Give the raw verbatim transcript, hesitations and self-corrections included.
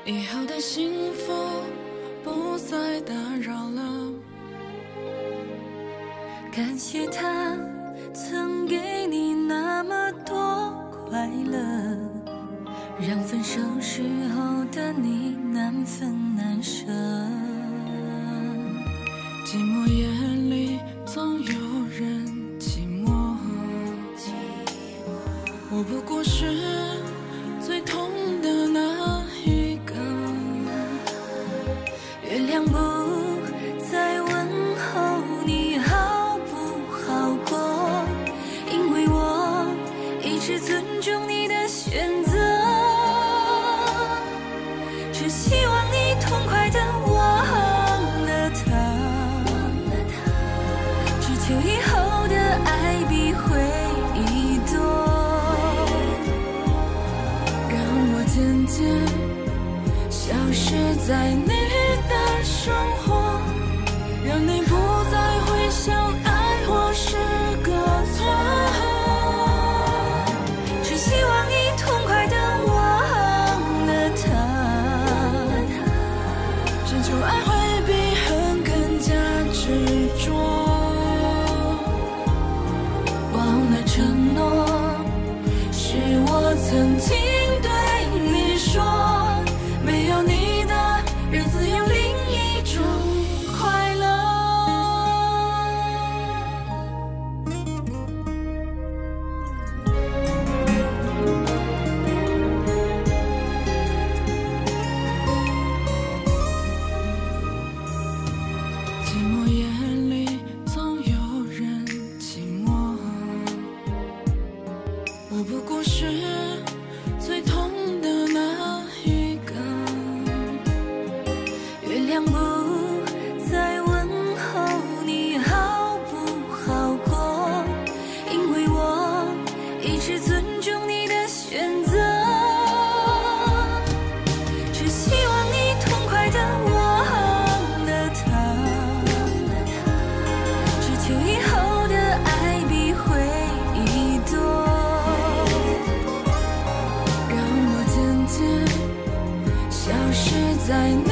以后的幸福不再打扰了。 感谢他曾给你那么多快乐，让分手时候的你难分难舍。 寂寞夜里总有人寂寞，我不过是最痛的那一个。 月亮不再问候你好不好过，因为我一直尊重你的选择。只希望你痛快地忘了他，只求以后的爱比回忆多， 让我渐渐消失在你的生活，让你不再会想爱我是个错。 只希望你痛快地忘了他， 只求爱会比恨更加执着。 忘了承诺，是我曾经对你说， 没有你的日子有另一种快乐。寂寞夜里总有人寂寞，我不过是最痛的那一个。 月亮不再问候你好不好过，因为我一直尊重你的选择。只希望你痛快地忘了他，只求以后的爱比回忆多， 让我渐渐消失在你